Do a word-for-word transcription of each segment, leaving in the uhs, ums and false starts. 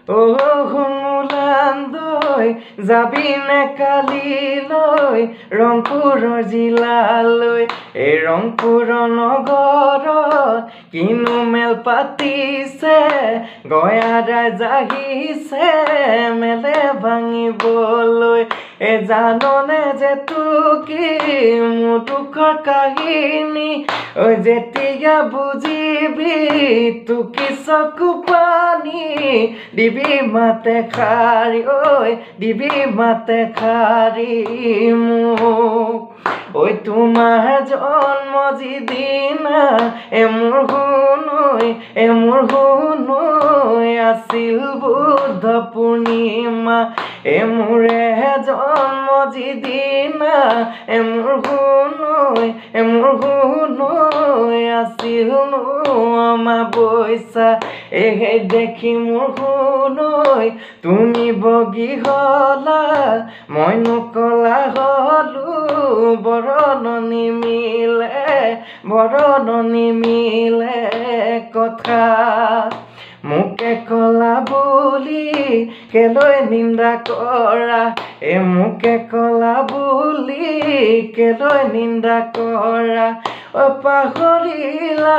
ও হুমুলান্দৈ যাবি নে কালিলৈ ৰংপুৰৰ জিলালৈ এই ৰংপুৰ নগৰত কিনো মেল পাতিছে গয়া ৰাইজ আহিছে মেলে ভাঙিবলৈ এ জাননে যে তুকি মোৰ দুখৰ কাহিনী ঐ যেতিয়া বুজিবি তুকি চকু পানী দিবি মাতে খাৰি ঐ দিবি মাতে খাৰি মোক ঐ তোমাৰ জন্ম যিদিনা এ মোৰ শুনৈ এ মোৰ শুনৈ আছিল বুদ্ধ পূৰ্ণিমা এ মোৰে জন্ম যিদিনা এ মোৰ শুনৈ এ মোৰ শুনৈ আছিল অমাৱস্যা এহে দেখি মোৰ শুনৈ তুমি বগী হলা মইনো কলা হলো বৰণ নিমিলে বৰণ নিমিলে কথা মোকে কলা বুলি কেলৈ নিন্দা কৰা এ মোকে কলা বুলি কেলৈ নিন্দা কৰা অ পাহৰিলা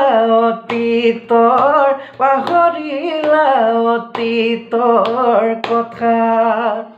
অতীতৰ পাহৰিলা অতীতৰ কথা